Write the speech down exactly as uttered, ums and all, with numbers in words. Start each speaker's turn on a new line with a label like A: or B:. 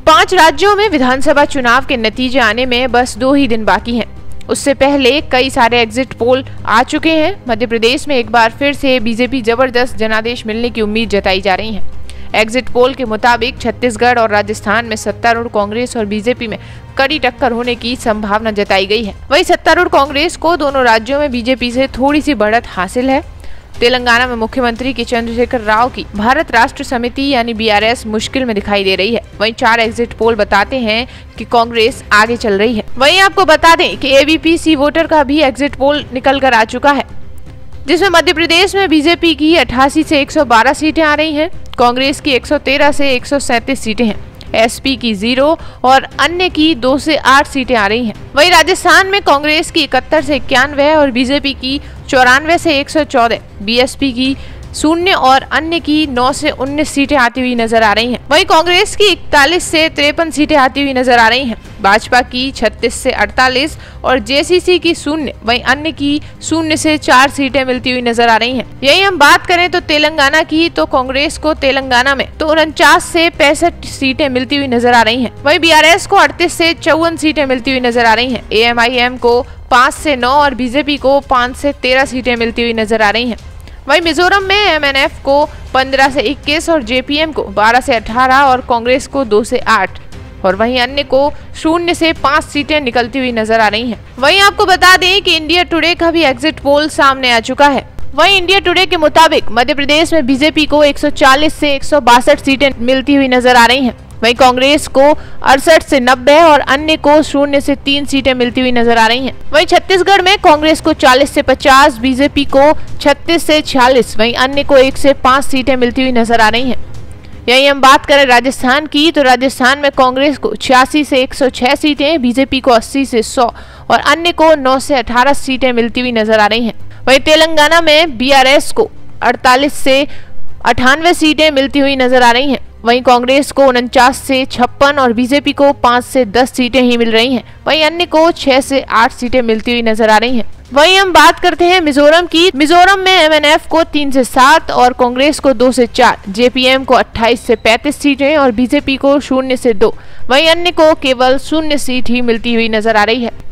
A: पांच राज्यों में विधानसभा चुनाव के नतीजे आने में बस दो ही दिन बाकी हैं। उससे पहले कई सारे एग्जिट पोल आ चुके हैं। मध्य प्रदेश में एक बार फिर से बीजेपी जबरदस्त जनादेश मिलने की उम्मीद जताई जा रही है। एग्जिट पोल के मुताबिक छत्तीसगढ़ और राजस्थान में सत्तारूढ़ कांग्रेस और बीजेपी में कड़ी टक्कर होने की संभावना जताई गई है। वहीं सत्तारूढ़ कांग्रेस को दोनों राज्यों में बीजेपी से थोड़ी सी बढ़त हासिल है। तेलंगाना में मुख्यमंत्री के चंद्रशेखर राव की भारत राष्ट्र समिति यानी बी आर एस मुश्किल में दिखाई दे रही है। वहीं चार एग्जिट पोल बताते हैं कि कांग्रेस आगे चल रही है। वहीं आपको बता दें कि A B P C voter का भी एग्जिट पोल निकल कर आ चुका है, जिसमें मध्य प्रदेश में बीजेपी की अट्ठासी से एक सौ बारह सीटें आ रही हैं, कांग्रेस की एक सौ तेरह से एक सौ सैंतीस सीटें हैं, एस पी की जीरो और अन्य की दो से आठ सीटें आ रही हैं। वहीं राजस्थान में कांग्रेस की इकहत्तर से इक्यानवे और बीजेपी की चौरानवे से एक सौ चौदह, बी एस पी की शून्य और अन्य की नौ से उन्नीस सीटें आती हुई नजर आ रही हैं। वहीं कांग्रेस की इकतालीस से तिरपन सीटें आती हुई नजर आ रही हैं, भाजपा की छत्तीस से अड़तालीस और जे सी सी की शून्य, वहीं अन्य की शून्य से चार सीटें मिलती हुई नजर आ रही हैं। यही हम बात करें तो तेलंगाना की, तो कांग्रेस को तेलंगाना में तो उनचास से पैंसठ सीटें मिलती हुई नजर आ रही हैं। वहीं बी आर एस को अड़तीस से चौवन सीटें मिलती हुई नजर आ रही हैं। ए एम आई एम को पाँच से नौ और बीजेपी को पाँच से तेरह सीटें मिलती हुई नजर आ रही हैं। वहीं मिजोरम में एम एन एफ को पंद्रह से इक्कीस और जे पी एम को बारह से अठारह और कांग्रेस को दो से आठ और वहीं अन्य को शून्य से पाँच सीटें निकलती हुई नजर आ रही हैं। वहीं आपको बता दें कि इंडिया टुडे का भी एग्जिट पोल सामने आ चुका है। वहीं इंडिया टुडे के मुताबिक मध्य प्रदेश में बीजेपी को एक सौ चालीस से एक सौ बासठ सीटें मिलती हुई नजर आ रही हैं। वहीं कांग्रेस को अड़सठ से नब्बे और अन्य को शून्य से तीन सीटें मिलती हुई नजर आ रही हैं। वहीं छत्तीसगढ़ में कांग्रेस को चालीस से पचास, बीजेपी को छत्तीस से छियालीस, वहीं अन्य को एक से पाँच सीटें मिलती हुई नजर आ रही हैं। यही हम बात करें राजस्थान की, तो राजस्थान में कांग्रेस को छियासी से एक सौ छह सीटें, बीजेपी को अस्सी से सौ और अन्य को नौ से अठारह सीटें मिलती हुई नजर आ रही हैं। वहीं तेलंगाना में बी आर एस को अड़तालीस से अठानवे सीटें मिलती हुई नजर आ रही हैं। वहीं कांग्रेस को उनचास से छप्पन और बीजेपी को पाँच से दस सीटें ही मिल रही हैं। वहीं अन्य को छह से आठ सीटें मिलती हुई नजर आ रही हैं। वहीं हम बात करते हैं मिजोरम की। मिजोरम में एम एन एफ को तीन से सात और कांग्रेस को दो से चार, जे पी एम को अट्ठाईस से पैंतीस सीटें और बीजेपी को शून्य से दो, वहीं अन्य को केवल शून्य सीट ही मिलती हुई नजर आ रही है।